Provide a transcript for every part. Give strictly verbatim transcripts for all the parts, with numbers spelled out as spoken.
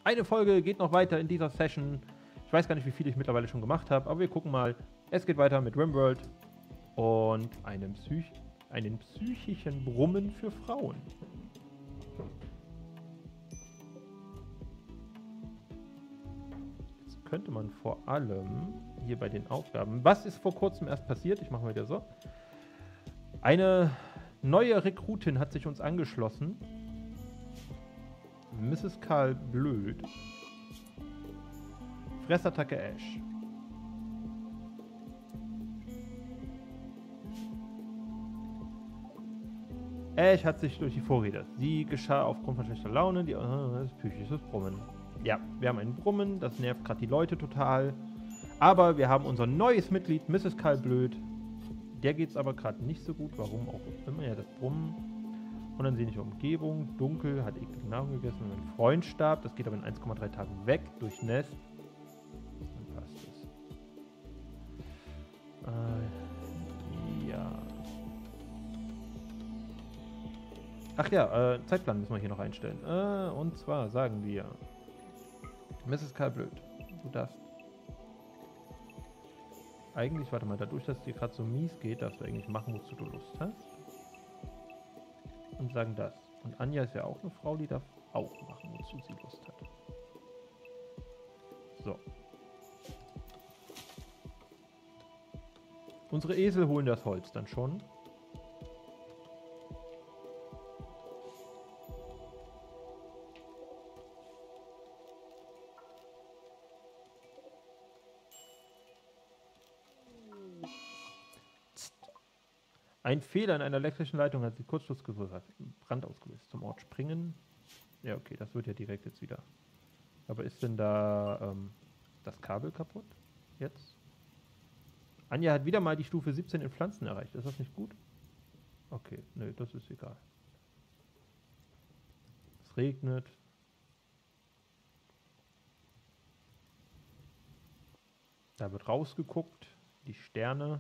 Eine Folge geht noch weiter in dieser Session. Ich weiß gar nicht, wie viel ich mittlerweile schon gemacht habe, aber wir gucken mal. Es geht weiter mit Rimworld und einem, Psych einem psychischen Brummen für Frauen. Jetzt könnte man vor allem hier bei den Aufgaben... Was ist vor kurzem erst passiert? Ich mache mal wieder so. Eine neue Rekrutin hat sich uns angeschlossen. Misses Karl Blöd. Fressattacke Ash. Ash hat sich durch die Vorräte. Sie geschah aufgrund von schlechter Laune. Die, uh, das psychisches Brummen. Ja, wir haben ein Brummen. Das nervt gerade die Leute total. Aber wir haben unser neues Mitglied, Misses Karl Blöd. Der geht es aber gerade nicht so gut. Warum auch immer. Ja, das Brummen. Unansehnliche Umgebung, dunkel, hat eklige Nahrung gegessen und ein Freund starb. Das geht aber in eins Komma drei Tagen weg, durch Nest. Dann passt es. Äh, ja. Ach ja, äh, Zeitplan müssen wir hier noch einstellen. Äh, und zwar sagen wir, Misses Karl Blöd, du darfst eigentlich, warte mal, dadurch, dass es dir gerade so mies geht, darfst du eigentlich machen, wozu du Lust hast. Und sagen das. Und Anja ist ja auch eine Frau, die darf auch machen, wozu sie Lust hat. So. Unsere Esel holen das Holz dann schon. Ein Fehler in einer elektrischen Leitung hat sie Kurzschluss gesucht, Brand ausgelöst. Zum Ort springen. Ja, okay, das wird ja direkt jetzt wieder. Aber ist denn da ähm, das Kabel kaputt? Jetzt? Anja hat wieder mal die Stufe siebzehn in Pflanzen erreicht. Ist das nicht gut? Okay, nö, das ist egal. Es regnet. Da wird rausgeguckt. Die Sterne.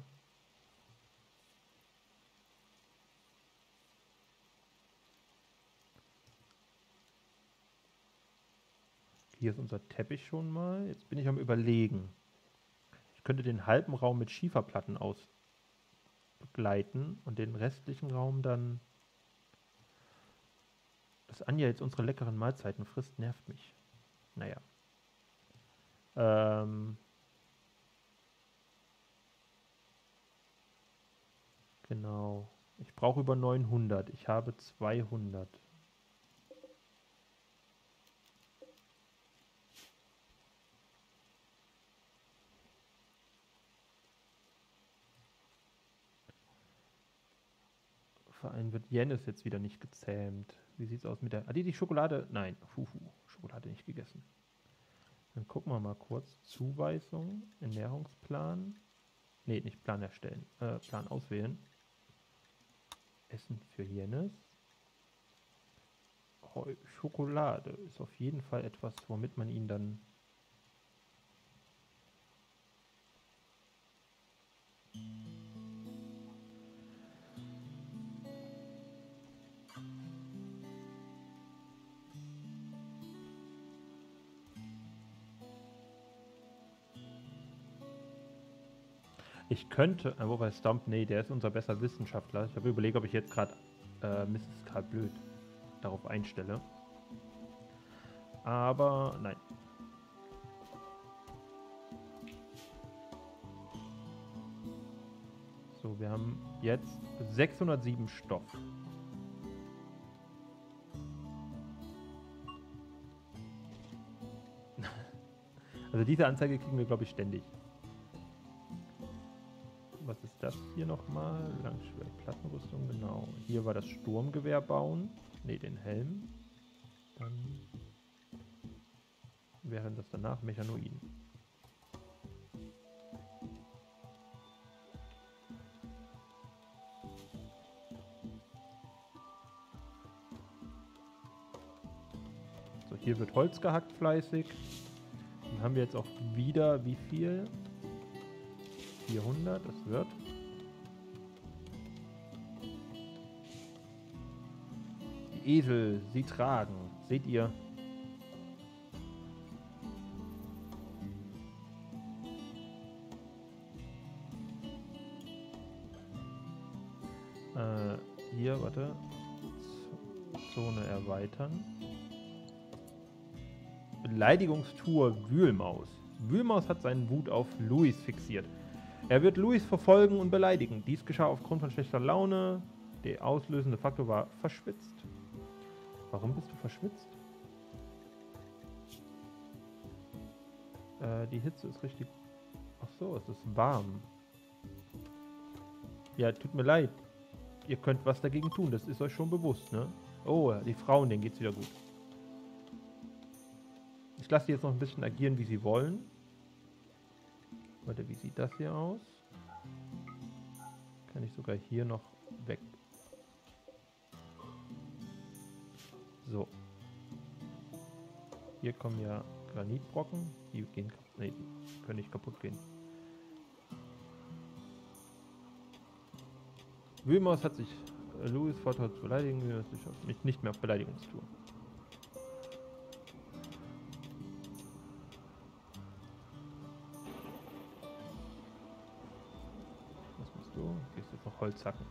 Hier ist unser Teppich schon mal. Jetzt bin ich am Überlegen. Ich könnte den halben Raum mit Schieferplatten ausbegleiten und den restlichen Raum dann... Dass Anja jetzt unsere leckeren Mahlzeiten frisst, nervt mich. Naja. Ähm... Genau. Ich brauche über neunhundert. Ich habe zweihundert. Verein wird Jennis jetzt wieder nicht gezähmt. Wie sieht's aus mit der... Ah, die, die Schokolade... Nein, huhu, Schokolade nicht gegessen. Dann gucken wir mal kurz. Zuweisung, Ernährungsplan. Ne, nicht Plan erstellen. Äh, Plan auswählen. Essen für Jennis. Heu, Schokolade ist auf jeden Fall etwas, womit man ihn dann... Ich könnte, äh, wobei Stomp, nee, der ist unser besser Wissenschaftler. Ich habe überlegt, ob ich jetzt gerade äh, Misses Karl Blöd darauf einstelle. Aber nein. So, wir haben jetzt sechshundertsieben Stoff. Also diese Anzeige kriegen wir, glaube ich, ständig. Was ist das hier nochmal? Langschwert, Plattenrüstung, genau. Hier war das Sturmgewehr bauen. Ne, den Helm. Dann wären das danach Mechanoiden. So, hier wird Holz gehackt fleißig. Dann haben wir jetzt auch wieder wie viel? vierhundert, das wird. Die Esel, sie tragen. Seht ihr? hier, warte. Zone erweitern. Beleidigungstour Wühlmaus. Wühlmaus hat seinen Wut auf Louis fixiert. Er wird Louis verfolgen und beleidigen. Dies geschah aufgrund von schlechter Laune. Der auslösende Faktor war verschwitzt. Warum bist du verschwitzt? Äh, die Hitze ist richtig... Ach so, es ist warm. Ja, tut mir leid. Ihr könnt was dagegen tun, das ist euch schon bewusst, ne? Oh, die Frauen, denen geht's wieder gut. Ich lasse die jetzt noch ein bisschen agieren, wie sie wollen. Warte, wie sieht das hier aus? Kann ich sogar hier noch weg. So. Hier kommen ja Granitbrocken. Die gehen, nee, die können nicht kaputt gehen. Wühlmaus hat sich äh, Louis Vorteil zu beleidigen, mich nicht mehr auf Beleidigungstour. Was machst du? Gehst jetzt noch Holz hacken.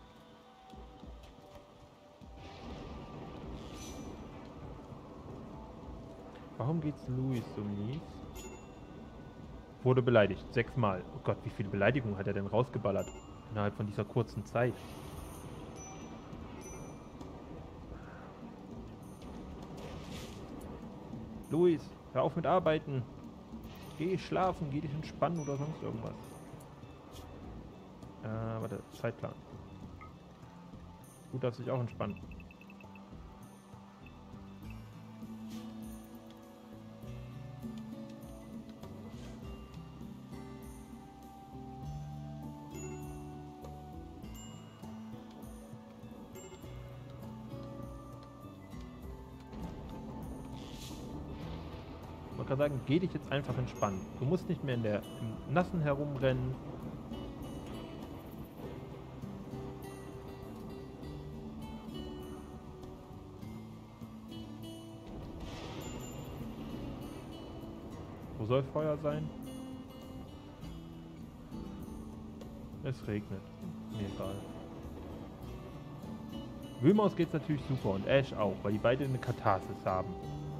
Warum geht's Louis so mies? Wurde beleidigt. Sechsmal. Oh Gott, wie viele Beleidigungen hat er denn rausgeballert? Innerhalb von dieser kurzen Zeit. Louis, hör auf mit Arbeiten. Geh schlafen, geh dich entspannen oder sonst irgendwas. Äh, warte, Zeitplan. Du darfst dich auch entspannen. Ich wollte gerade sagen, geh dich jetzt einfach entspannen. Du musst nicht mehr in der im Nassen herumrennen. Wo soll Feuer sein? Es regnet. Mir egal. Wühlmaus geht's natürlich super und Ash auch, weil die beide eine Katharsis haben.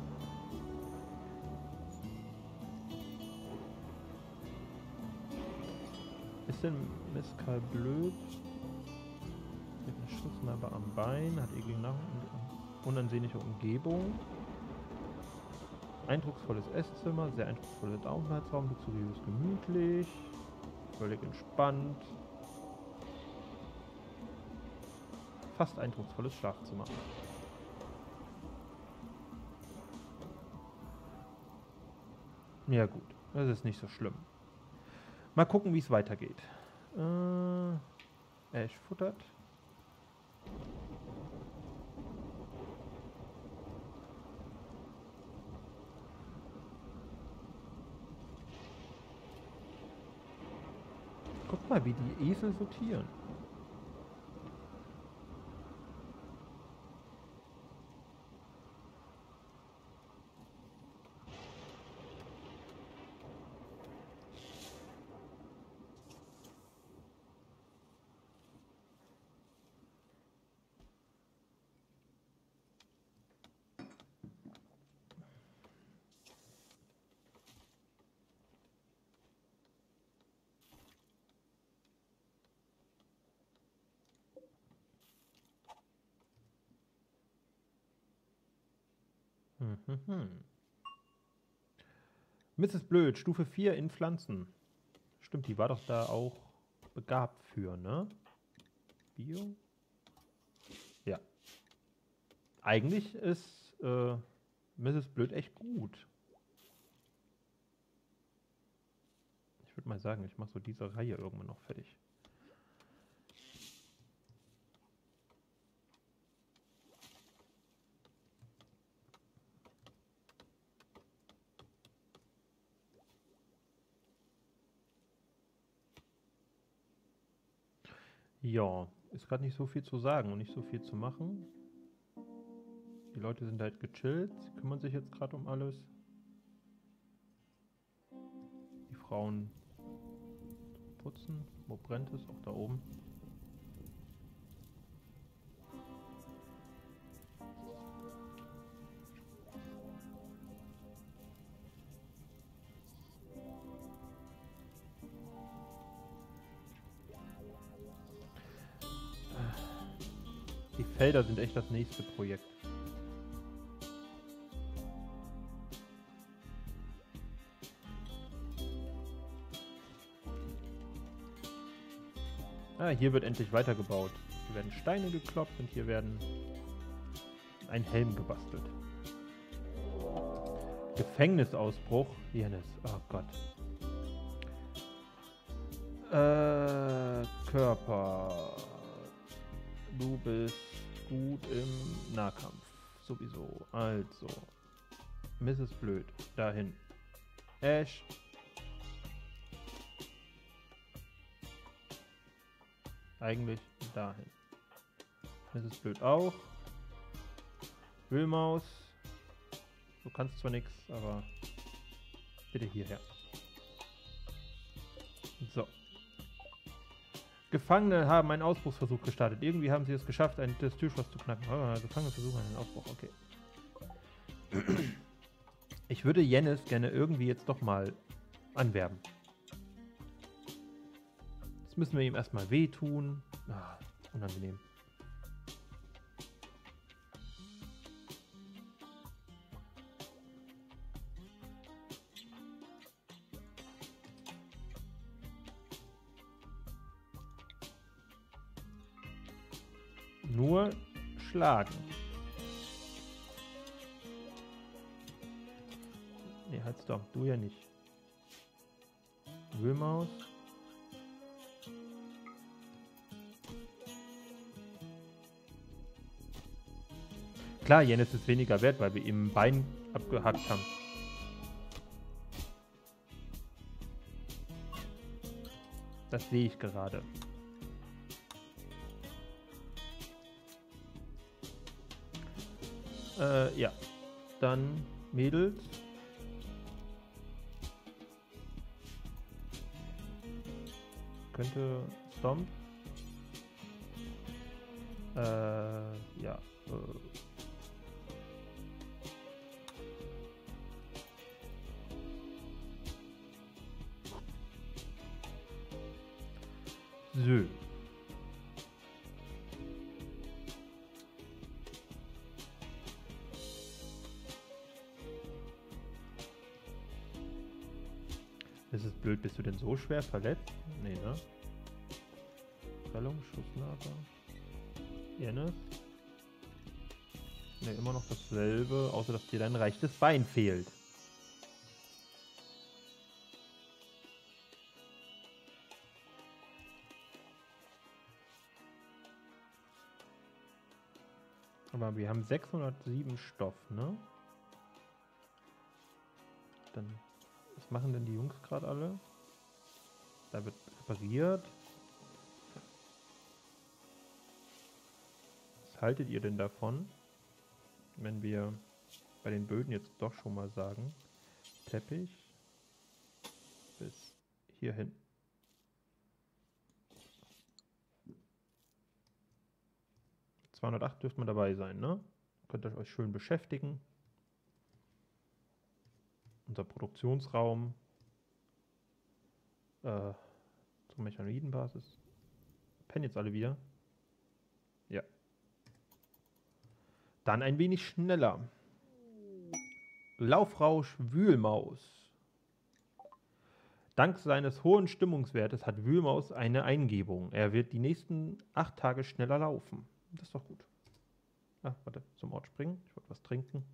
Ist denn Miskal blöd? Mit einer Schussnarbe am Bein, hat irgendwie nach unansehnliche Umgebung. Eindrucksvolles Esszimmer, sehr eindrucksvoller Aufenthaltsraum, luxuriös gemütlich, völlig entspannt. Fast eindrucksvolles Schlafzimmer. Ja gut, das ist nicht so schlimm. Mal gucken, wie es weitergeht. Äh, Ash futtert. Guck mal, wie die Esel sortieren. Mhm. Misses Blöd, Stufe vier in Pflanzen. Stimmt, die war doch da auch begabt für, ne? Bio? Ja. Eigentlich ist äh, Misses Blöd echt gut. Ich würde mal sagen, ich mache so diese Reihe irgendwann noch fertig. Ja, ist gerade nicht so viel zu sagen und nicht so viel zu machen. Die Leute sind halt gechillt, sie kümmern sich jetzt gerade um alles. Die Frauen putzen. Wo brennt es? Auch da oben. Felder sind echt das nächste Projekt. Ah, hier wird endlich weitergebaut. Hier werden Steine gekloppt und hier werden ein Helm gebastelt. Gefängnisausbruch. Janis, oh Gott. Äh, Körper. Du bist gut im Nahkampf. Sowieso. Also. Misses Blöd. Dahin. Ash. Eigentlich dahin. Misses Blöd auch. Wühlmaus. Du kannst zwar nichts, aber bitte hierher. So. Gefangene haben einen Ausbruchsversuch gestartet. Irgendwie haben sie es geschafft, ein, das Türschloss zu knacken. Oh, Gefangene versuchen einen Ausbruch, okay. Ich würde Janis gerne irgendwie jetzt doch mal anwerben. Jetzt müssen wir ihm erstmal wehtun. Ah, unangenehm. Nur schlagen. Ne, halt stopp. Du ja nicht. Wühlmaus. Klar, Janis ist weniger wert, weil wir ihm ein Bein abgehackt haben. Das sehe ich gerade. Äh, ja. Dann Mädels. Könnte Stomp. Äh, ja. Äh. So. Ist es blöd, bist du denn so schwer verletzt? Nee, ne? Prellung, Schussnadel. Janis. Ne, immer noch dasselbe, außer dass dir dein rechtes Bein fehlt. Aber wir haben sechshundertsieben Stoff, ne? Dann, was machen denn die Jungs gerade alle? Da wird repariert. Was haltet ihr denn davon, wenn wir bei den Böden jetzt doch schon mal sagen, Teppich bis hierhin. zweihundertacht dürfte man dabei sein, ne? Könnt ihr euch schön beschäftigen. Unser Produktionsraum äh, zur Mechanoidenbasis. Pennen jetzt alle wieder? Ja. Dann ein wenig schneller. Laufrausch Wühlmaus. Dank seines hohen Stimmungswertes hat Wühlmaus eine Eingebung. Er wird die nächsten acht Tage schneller laufen. Das ist doch gut. Ah, warte, zum Ort springen. Ich wollte was trinken.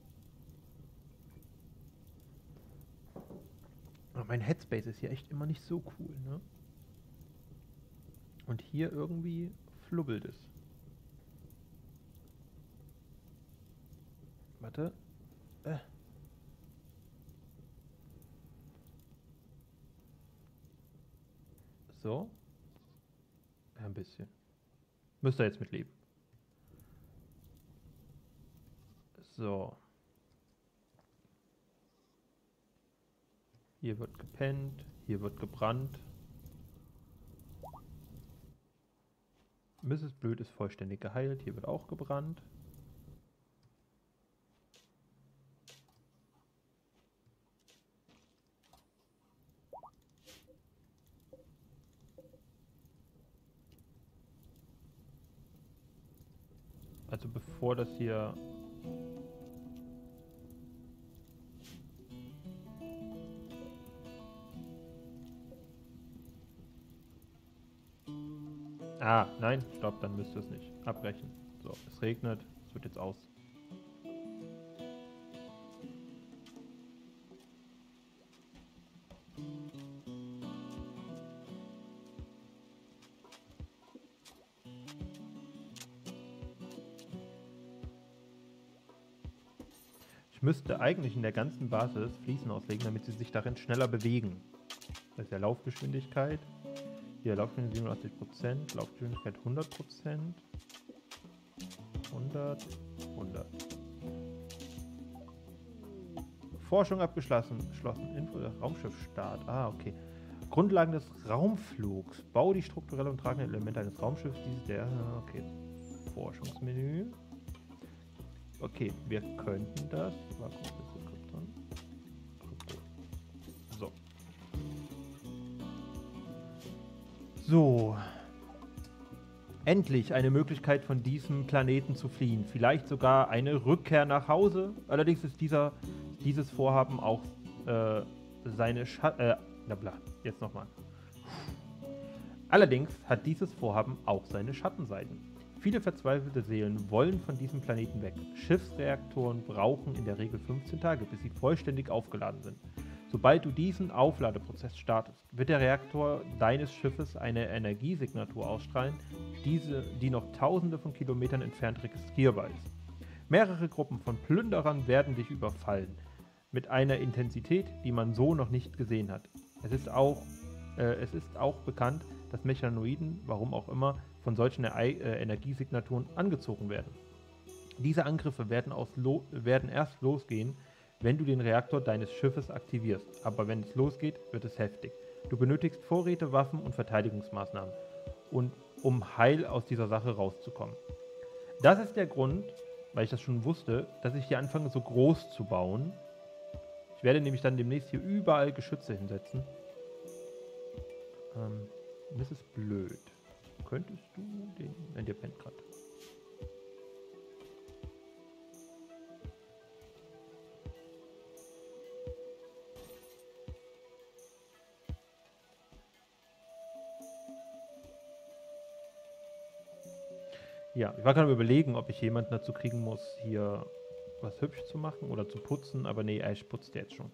Aber mein Headspace ist hier echt immer nicht so cool, ne? Und hier irgendwie flubbelt es. Warte. Äh. So. Ja, ein bisschen. Müsst ihr jetzt mitleben. So. Hier wird gepennt, hier wird gebrannt. Misses Blöd ist vollständig geheilt, hier wird auch gebrannt. Also bevor das hier... Ah, nein, stopp, dann müsst ihr es nicht abbrechen. So, es regnet, es wird jetzt aus. Ich müsste eigentlich in der ganzen Basis Fliesen auslegen, damit sie sich darin schneller bewegen. Das ist ja Laufgeschwindigkeit. Hier Laufgeschwindigkeit siebenundachtzig Prozent, Laufgeschwindigkeit hundert Prozent. hundert, hundert. Forschung abgeschlossen. Geschlossen. Info, Raumschiffstart. Ah, okay. Grundlagen des Raumflugs. Bau die strukturelle und tragende Elemente eines Raumschiffs. Dies der. Okay. Forschungsmenü. Okay, wir könnten das. So. So. Endlich eine Möglichkeit, von diesem Planeten zu fliehen. Vielleicht sogar eine Rückkehr nach Hause. Allerdings ist dieser, dieses Vorhaben auch äh, seine Scha äh, na bla, jetzt nochmal. Allerdings hat dieses Vorhaben auch seine Schattenseiten. Viele verzweifelte Seelen wollen von diesem Planeten weg. Schiffsreaktoren brauchen in der Regel fünfzehn Tage, bis sie vollständig aufgeladen sind. Sobald du diesen Aufladeprozess startest, wird der Reaktor deines Schiffes eine Energiesignatur ausstrahlen, diese, die noch tausende von Kilometern entfernt registrierbar ist. Mehrere Gruppen von Plünderern werden dich überfallen, mit einer Intensität, die man so noch nicht gesehen hat. Es ist auch, äh, es ist auch bekannt, dass Mechanoiden, warum auch immer, von solchen äh, Energiesignaturen angezogen werden. Diese Angriffe werden, aus lo werden erst losgehen, wenn du den Reaktor deines Schiffes aktivierst. Aber wenn es losgeht, wird es heftig. Du benötigst Vorräte, Waffen und Verteidigungsmaßnahmen, und, um heil aus dieser Sache rauszukommen. Das ist der Grund, weil ich das schon wusste, dass ich hier anfange, so groß zu bauen. Ich werde nämlich dann demnächst hier überall Geschütze hinsetzen. Ähm, das ist blöd. Könntest du den... Nein, der pennt gerade. Ja, ich war gerade überlegen, ob ich jemanden dazu kriegen muss, hier was hübsch zu machen oder zu putzen, aber nee, Ash putzt jetzt schon.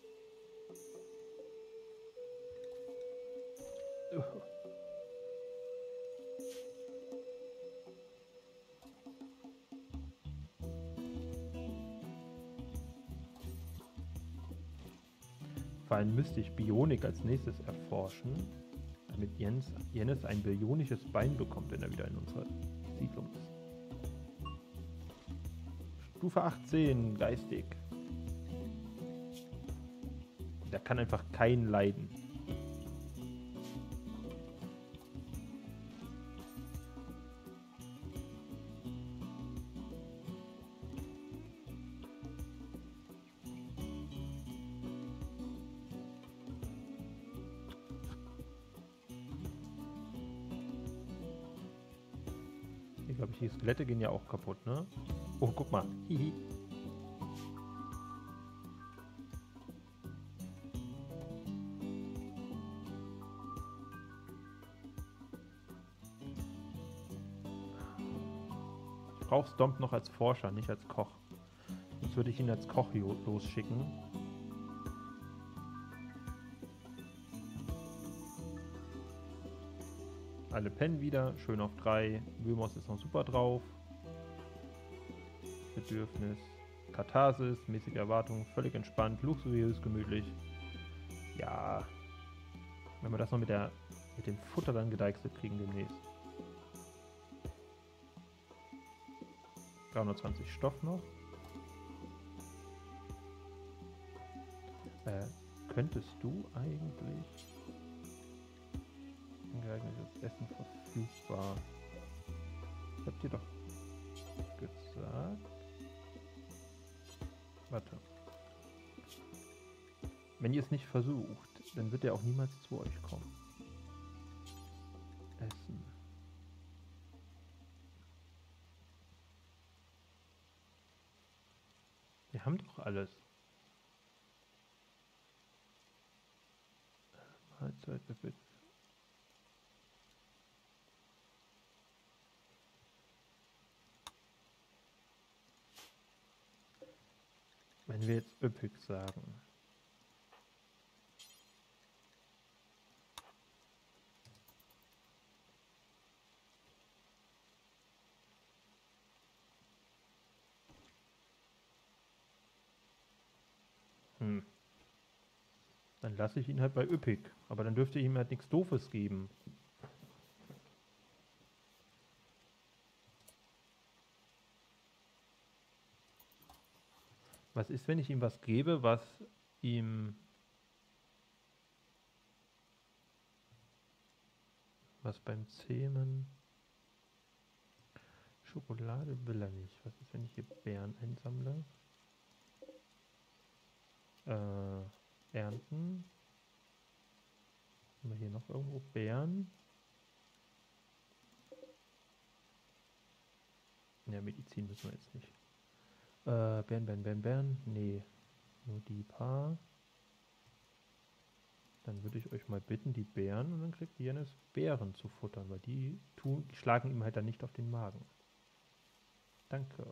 Vor allem müsste ich Bionik als nächstes erforschen, damit Jens, Jennis ein bionisches Bein bekommt, wenn er wieder in unserer Siedlung ist. Stufe achtzehn, geistig. Der kann einfach kein leiden. Ich glaube, die Skelette gehen ja auch kaputt, ne? Oh, guck mal. Hihi. Ich brauche Stomp noch als Forscher, nicht als Koch. Sonst würde ich ihn als Koch losschicken. Alle pennen wieder, schön auf drei. Wilmos ist noch super drauf. Bedürfnis, Katharsis, mäßige Erwartung, völlig entspannt, luxuriös, gemütlich. Ja, wenn wir das noch mit, der, mit dem Futter dann gedeichselt kriegen demnächst. dreihundertzwanzig Stoff noch. Äh, könntest du eigentlich... Geeignetes Essen verfügbar. Ich hab dir doch gesagt. Warte. Wenn ihr es nicht versucht, dann wird er auch niemals zu euch kommen. Essen. Halbzeit befit. Wenn wir jetzt üppig sagen. Hm. Dann lasse ich ihn halt bei üppig. Aber dann dürfte ich ihm halt nichts Doofes geben. Was ist, wenn ich ihm was gebe, was ihm... Was beim Zähmen... Schokolade will er nicht. Was ist, wenn ich hier Beeren einsammle? Äh, ernten. Haben wir hier noch irgendwo Beeren? Ja, Medizin müssen wir jetzt nicht. Äh, Beeren, Beeren, Beeren, Beeren. Nee, nur die paar. Dann würde ich euch mal bitten, die Beeren, und dann kriegt Janis Beeren zu futtern, weil die, tun, die schlagen ihm halt dann nicht auf den Magen. Danke.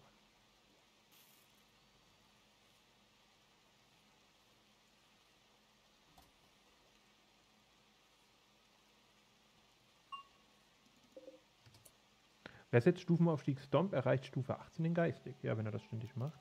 Wer setzt Stufenaufstieg Stomp, erreicht Stufe achtzehn in Geistig. Ja, wenn er das ständig macht.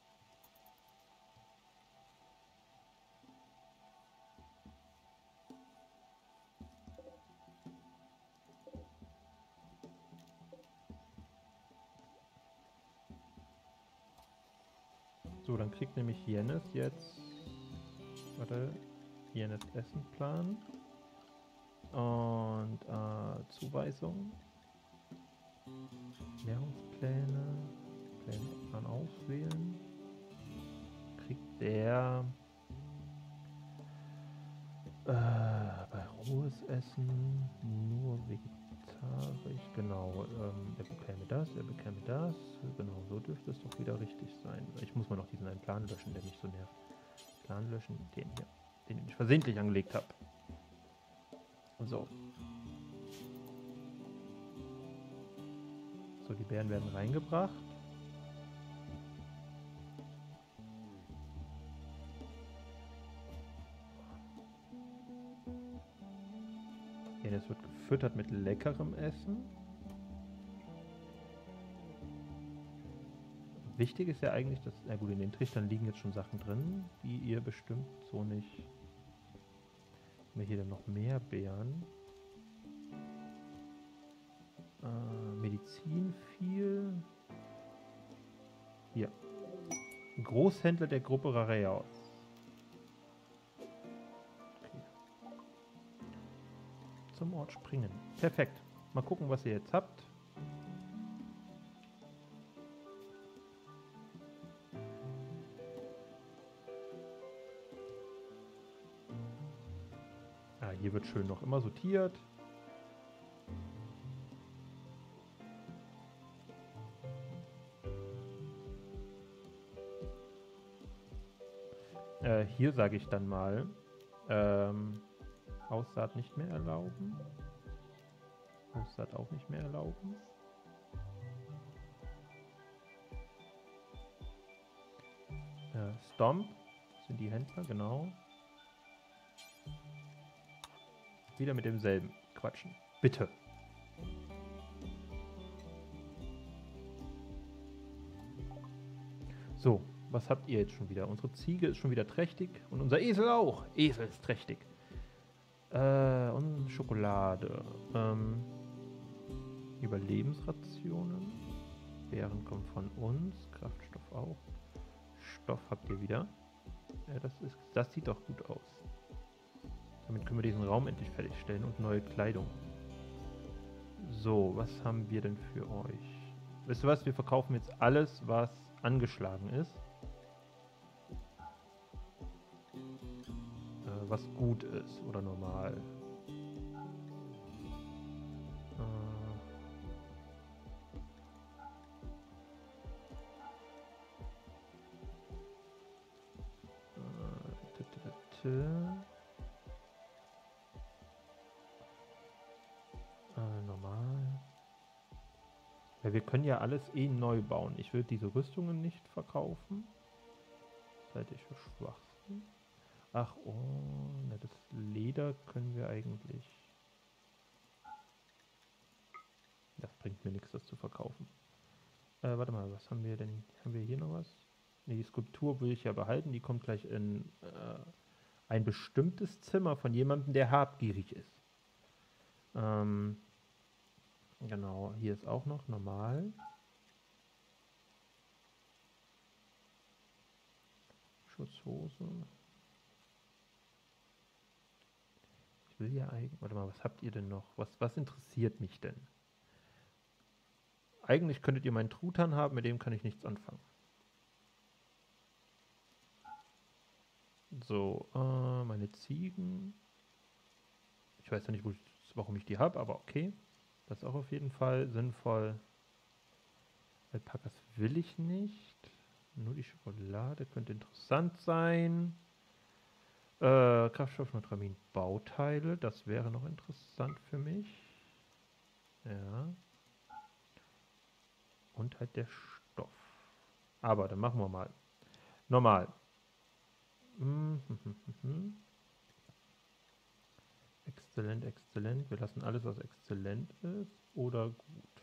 So, dann kriegt nämlich Janis jetzt... Warte, Janis Essenplan. Und äh, Zuweisung. Ernährungspläne. Pläne auswählen. Kriegt der äh, bei rohes Essen nur vegetarisch. Genau, ähm, er bekäme das, er bekäme das. Genau, so dürfte es doch wieder richtig sein. Ich muss mal noch diesen einen Plan löschen, der mich so nervt. Plan löschen, den hier, den ich versehentlich angelegt habe. So. So, die Beeren werden reingebracht. Ja, das wird gefüttert mit leckerem Essen. Wichtig ist ja eigentlich, dass, na gut, in den Trichtern liegen jetzt schon Sachen drin, die ihr bestimmt so nicht... Haben wir hier dann noch mehr Beeren? Äh, Medizin viel. Hier. Großhändler der Gruppe Rareaus. Okay. Zum Ort springen. Perfekt. Mal gucken, was ihr jetzt habt. Ah, hier wird schön noch immer sortiert. Äh, hier sage ich dann mal, ähm, Aussaat nicht mehr erlauben. Aussaat auch nicht mehr erlauben. Äh, Stomp sind die Händler, genau. Wieder mit demselben quatschen. Bitte. So, was habt ihr jetzt schon wieder? Unsere Ziege ist schon wieder trächtig und unser Esel auch. Esel ist trächtig. Äh, und Schokolade. Ähm, Überlebensrationen. Beeren kommen von uns. Kraftstoff auch. Stoff habt ihr wieder. Ja, das, ist, das sieht doch gut aus. Damit können wir diesen Raum endlich fertigstellen und neue Kleidung. So, was haben wir denn für euch? Wisst ihr was? Wir verkaufen jetzt alles, was angeschlagen ist. Äh, was gut ist oder normal. Äh, äh, Weil wir können ja alles eh neu bauen. Ich will diese Rüstungen nicht verkaufen. Das halte ich für Schwachsinn. Ach, oh, na, das Leder können wir eigentlich... Das bringt mir nichts, das zu verkaufen. Äh, warte mal, was haben wir denn? Haben wir hier noch was? Ne, die Skulptur will ich ja behalten. Die kommt gleich in äh, ein bestimmtes Zimmer von jemandem, der habgierig ist. Ähm, genau, hier ist auch noch normal. Schutzhose. Ich will ja eigentlich... Warte mal, was habt ihr denn noch? Was, was interessiert mich denn? Eigentlich könntet ihr meinen Truthahn haben, mit dem kann ich nichts anfangen. So, äh, meine Ziegen. Ich weiß ja nicht, wo ich, warum ich die habe, aber okay. Das ist auch auf jeden Fall sinnvoll. Alpakas will ich nicht. Nur die Schokolade könnte interessant sein. Äh, Kraftstoff, Neutramin, Bauteile. Das wäre noch interessant für mich. Ja. Und halt der Stoff. Aber dann machen wir mal. Normal. Exzellent, exzellent. Wir lassen alles, was exzellent ist. Oder gut.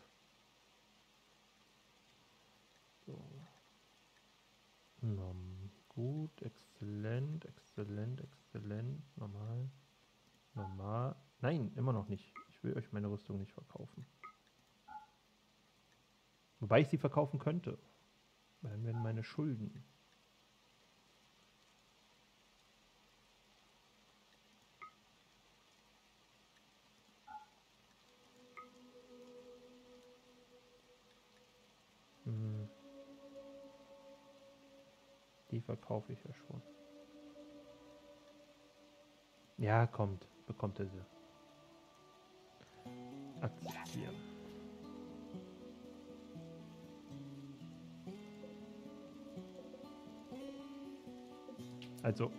So. Nom. Gut, exzellent, exzellent, exzellent. Normal. Normal. Nein, immer noch nicht. Ich will euch meine Rüstung nicht verkaufen. Wobei ich sie verkaufen könnte. Dann werden meine Schulden. Hm. Die verkaufe ich ja schon. Ja, kommt. Bekommt er sie. Akzeptieren. Also.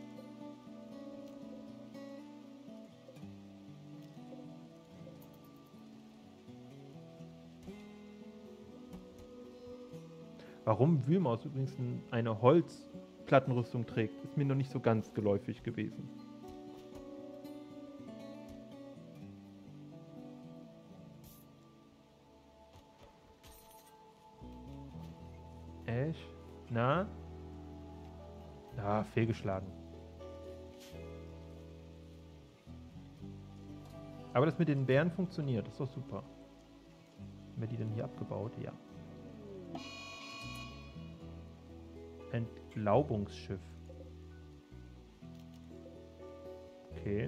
Warum Wühlmaus übrigens eine Holzplattenrüstung trägt, ist mir noch nicht so ganz geläufig gewesen. Ash? Na? Ah, fehlgeschlagen. Aber das mit den Bären funktioniert, das ist doch super. Haben wir die denn hier abgebaut? Ja. Entlaubungsschiff. Okay.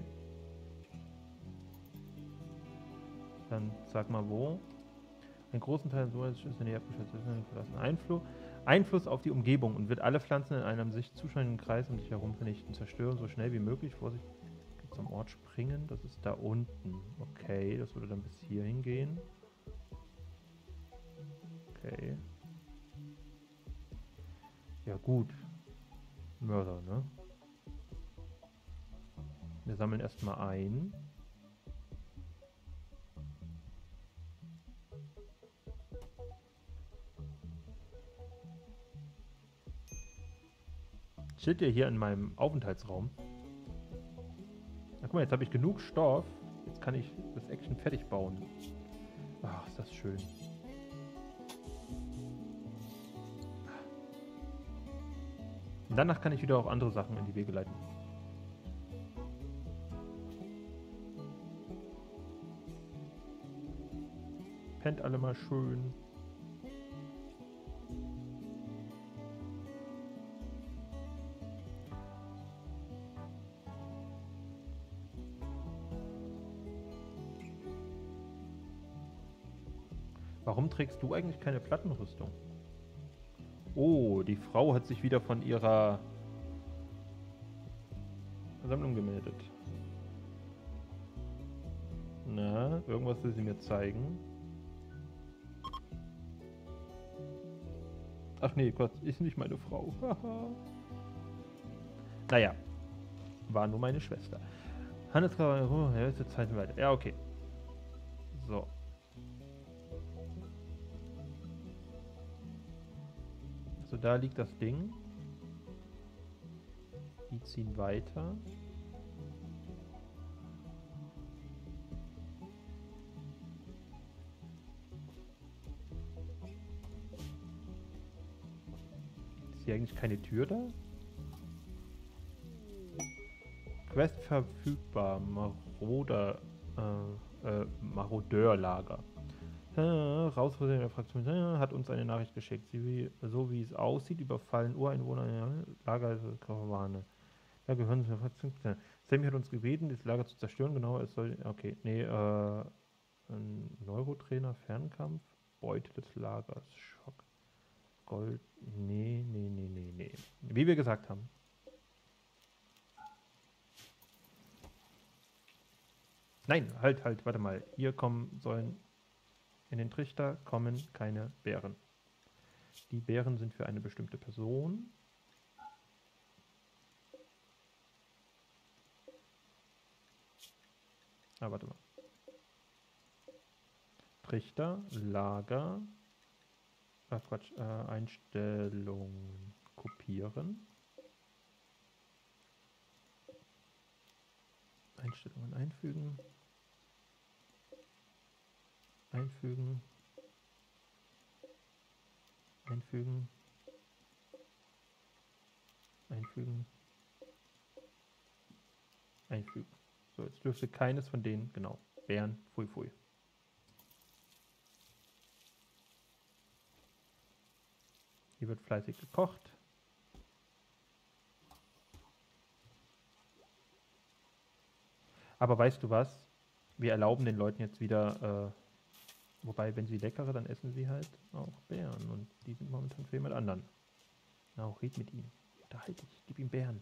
Dann sag mal wo. Einen großen Teil des Schiffs in die abgeschätzte verlassen. Einfluss, Einfluss auf die Umgebung und wird alle Pflanzen in einem sich zuschneidenden Kreis um sich herum vernichten. Zerstören so schnell wie möglich. Vorsicht. Zum Ort springen. Das ist da unten. Okay, das würde dann bis hier hingehen. Okay. Ja gut. Mörder, ne? Wir sammeln erstmal ein. Steht ja hier in meinem Aufenthaltsraum. Na guck mal, jetzt habe ich genug Stoff. Jetzt kann ich das Action fertig bauen. Ach, ist das schön. Und danach kann ich wieder auch andere Sachen in die Wege leiten. Pennt alle mal schön. Warum trägst du eigentlich keine Plattenrüstung? Oh, die Frau hat sich wieder von ihrer Sammlung gemeldet. Na, irgendwas will sie mir zeigen. Ach nee, Gott, ist nicht meine Frau. Naja, war nur meine Schwester. Handelsgrad, oh, ja, jetzt Zeiten weiter. Ja, okay. So. So, da liegt das Ding. Die ziehen weiter. Ist hier eigentlich keine Tür da? Quest verfügbar. Maroder, äh, äh, Marodeurlager. Äh, raus aus der Fraktion. Äh, hat uns eine Nachricht geschickt. Sie, so wie es aussieht, überfallen Ureinwohner ein Lager der Karawane. Ja, gehören zur Fraktion. Sammy hat uns gebeten, das Lager zu zerstören. Genau, es soll. Okay, nee, äh. Ein Neurotrainer, Fernkampf, Beute des Lagers, Schock, Gold. Nee, nee, nee, nee, nee. Wie wir gesagt haben. Nein, halt, halt, warte mal. Hier kommen sollen in den Trichter kommen keine Bären. Die Bären sind für eine bestimmte Person. Ah, warte mal. Trichter, Lager, äh, Quatsch, äh, Einstellungen kopieren. Einstellungen einfügen. Einfügen. Einfügen. Einfügen. Einfügen. So, jetzt dürfte keines von denen, genau, Bären, pfui pfui. Hier wird fleißig gekocht. Aber weißt du was? Wir erlauben den Leuten jetzt wieder, äh, wobei, wenn sie leckere, dann essen sie halt auch Beeren. Und die sind momentan für jemand anderen. Na, auch red mit ihm. Unterhalte dich, gib ihm Beeren.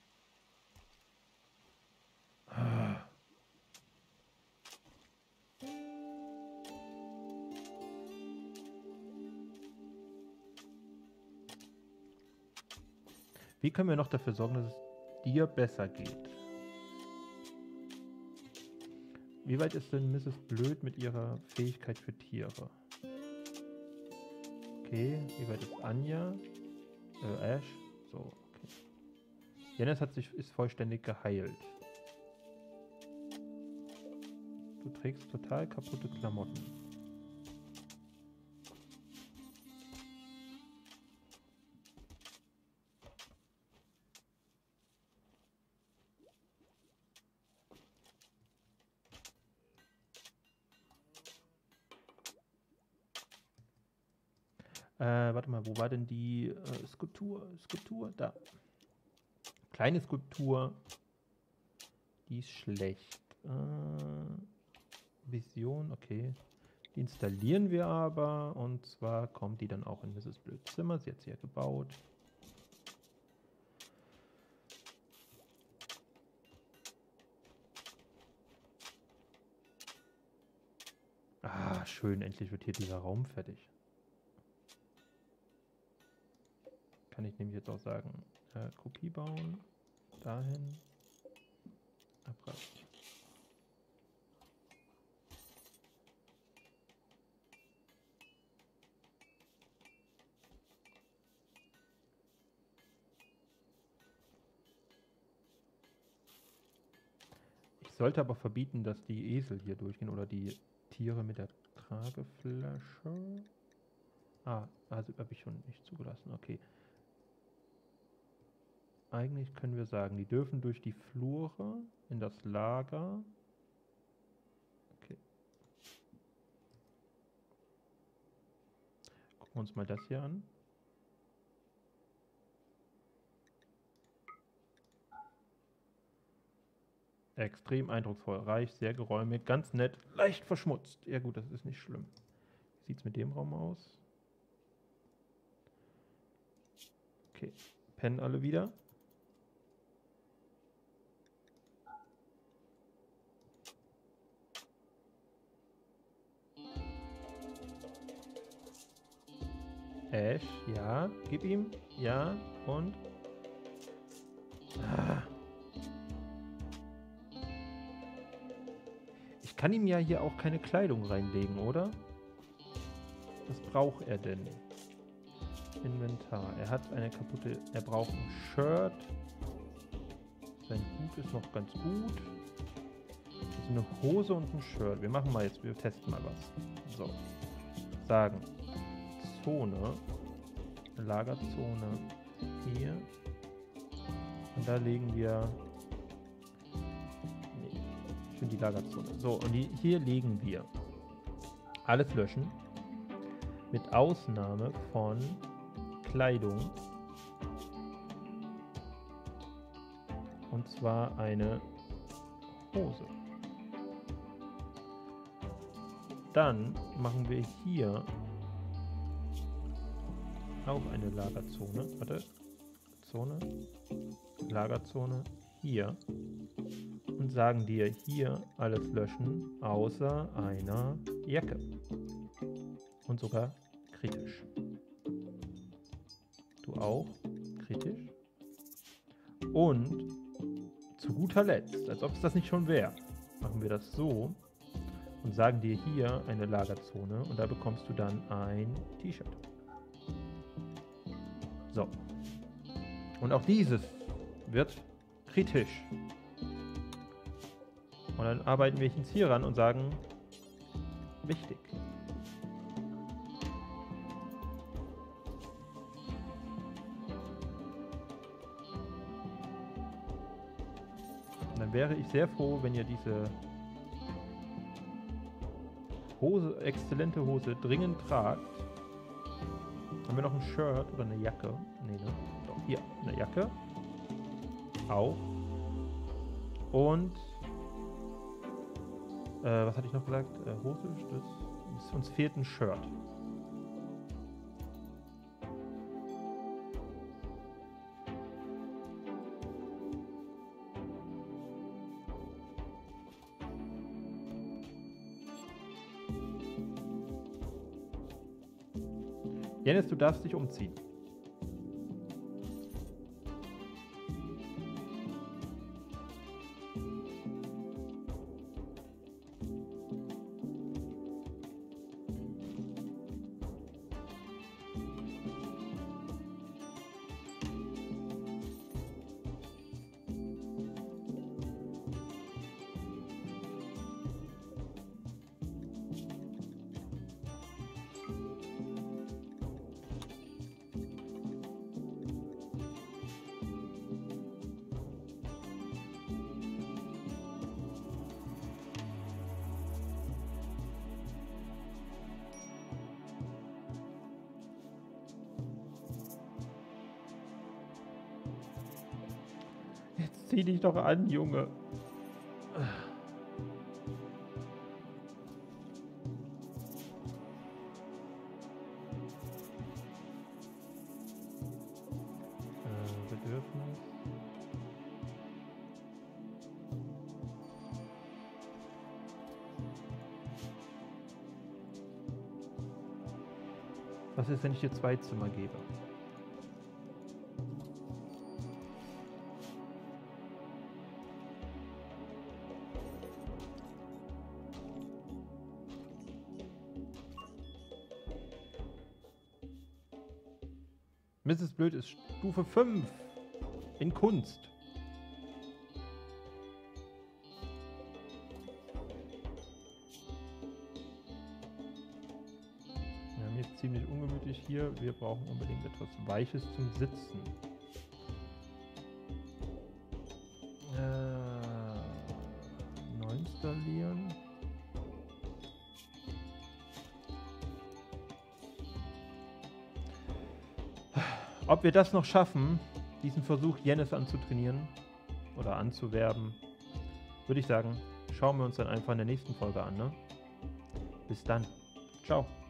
Wie können wir noch dafür sorgen, dass es dir besser geht? Wie weit ist denn Misses Blöd mit ihrer Fähigkeit für Tiere? Okay, wie weit ist Anja? Äh, Ash? So, okay. Janice hat sich, ist vollständig geheilt. Du trägst total kaputte Klamotten. Äh, warte mal, wo war denn die äh, Skulptur? Skulptur, da. Kleine Skulptur. Die ist schlecht. Äh, Vision, okay. Die installieren wir aber. Und zwar kommt die dann auch in Misses Blöds Zimmer. Sie hat sie ja gebaut. Ah, schön. Endlich wird hier dieser Raum fertig. Kann ich nämlich jetzt auch sagen, äh, Kopie bauen, dahin, abreißen. Ich sollte aber verbieten, dass die Esel hier durchgehen oder die Tiere mit der Trageflasche. Ah, also habe ich schon nicht zugelassen, okay. Eigentlich können wir sagen, die dürfen durch die Flure in das Lager. Okay. Gucken wir uns mal das hier an. Extrem eindrucksvoll, reich, sehr geräumig, ganz nett, leicht verschmutzt. Ja gut, das ist nicht schlimm. Wie sieht es mit dem Raum aus? Okay, pennen alle wieder. Ash, ja, gib ihm, ja, und... Ah. Ich kann ihm ja hier auch keine Kleidung reinlegen, oder? Was braucht er denn? Inventar. Er hat eine kaputte... Er braucht ein Shirt. Sein Hut ist noch ganz gut. Also eine Hose und ein Shirt. Wir machen mal jetzt, wir testen mal was. So. Sagen. Zone. Lagerzone. Hier. Und da legen wir... Nee. Ich finde die Lagerzone. So, und die, hier legen wir alles löschen. Mit Ausnahme von Kleidung. Und zwar eine Hose. Dann machen wir hier auch eine Lagerzone. Warte. Zone. Lagerzone hier. Und sagen dir hier alles löschen, außer einer Jacke. Und sogar kritisch. Du auch kritisch. Und zu guter Letzt, als ob es das nicht schon wäre, machen wir das so und sagen dir hier eine Lagerzone und da bekommst du dann ein T-Shirt. So. Und auch dieses wird kritisch. Und dann arbeiten wir jetzt hier ran und sagen, wichtig. Und dann wäre ich sehr froh, wenn ihr diese Hose, exzellente Hose dringend tragt. Haben wir noch ein Shirt oder eine Jacke? Nee, ne? Doch, hier, eine Jacke. Auch. Und äh, was hatte ich noch gesagt? Äh, Hose, das, uns fehlt ein Shirt. Dennis, du darfst dich umziehen. Jetzt zieh dich doch an, Junge. Äh, Bedürfnis. Was ist, wenn ich dir zwei Zimmer gebe? Misses Blöd ist Stufe fünf in Kunst. Ja, mir ist ziemlich ungemütlich hier. Wir brauchen unbedingt etwas Weiches zum Sitzen. Äh, neu installieren. Ob wir das noch schaffen, diesen Versuch Jennis anzutrainieren oder anzuwerben, würde ich sagen, schauen wir uns dann einfach in der nächsten Folge an. Ne? Bis dann. Ciao.